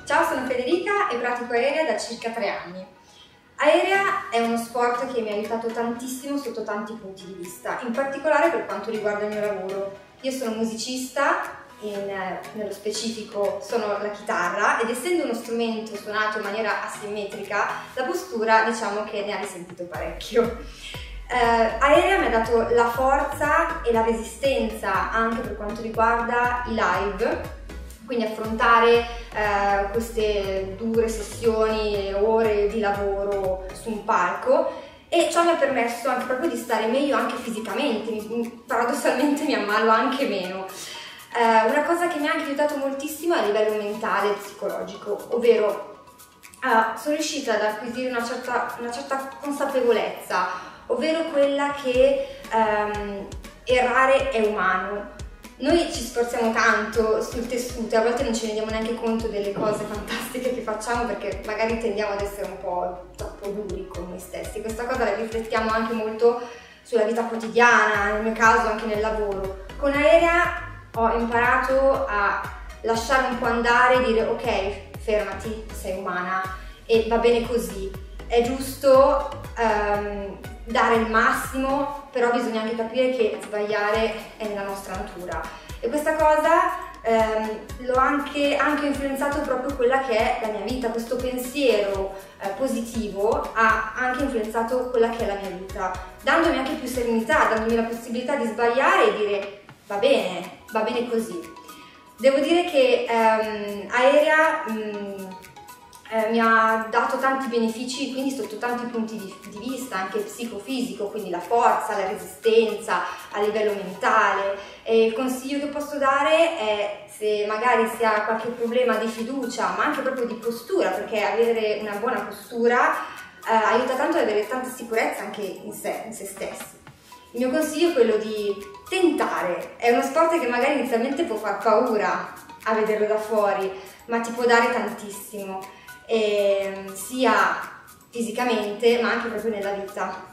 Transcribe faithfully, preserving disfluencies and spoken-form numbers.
Ciao, sono Federica e pratico aerea da circa tre anni. Aerea è uno sport che mi ha aiutato tantissimo sotto tanti punti di vista, in particolare per quanto riguarda il mio lavoro. Io sono musicista, in, nello specifico sono la chitarra, ed essendo uno strumento suonato in maniera asimmetrica, la postura diciamo che ne ha risentito parecchio. Eh, Aerea mi ha dato la forza e la resistenza anche per quanto riguarda i live, quindi affrontare eh, queste dure sessioni, ore di lavoro su un palco, e ciò mi ha permesso anche proprio di stare meglio anche fisicamente, mi, paradossalmente mi ammalo anche meno. Eh, una cosa che mi ha anche aiutato moltissimo è a livello mentale e psicologico, ovvero eh, sono riuscita ad acquisire una certa, una certa consapevolezza, ovvero quella che ehm, errare è umano. Noi ci sforziamo tanto sul tessuto e a volte non ci rendiamo neanche conto delle cose fantastiche che facciamo, perché magari tendiamo ad essere un po' troppo duri con noi stessi. Questa cosa la riflettiamo anche molto sulla vita quotidiana, nel mio caso anche nel lavoro. Con Aerea ho imparato a lasciare un po' andare e dire ok, fermati, sei umana e va bene così. È giusto um, dare il massimo, però bisogna anche capire che sbagliare è nella nostra natura. E questa cosa um, l'ho anche, anche influenzato proprio quella che è la mia vita. Questo pensiero eh, positivo ha anche influenzato quella che è la mia vita, dandomi anche più serenità, dandomi la possibilità di sbagliare e dire va bene, va bene così. Devo dire che um, Aerea um, Eh, mi ha dato tanti benefici, quindi sotto tanti punti di, di vista, anche psicofisico, quindi la forza, la resistenza a livello mentale. E il consiglio che posso dare è, se magari si ha qualche problema di fiducia, ma anche proprio di postura, perché avere una buona postura eh, aiuta tanto ad avere tanta sicurezza anche in sé, in se stessi. Il mio consiglio è quello di tentare. È uno sport che magari inizialmente può far paura a vederlo da fuori, ma ti può dare tantissimo. E sia fisicamente ma anche proprio nella vita.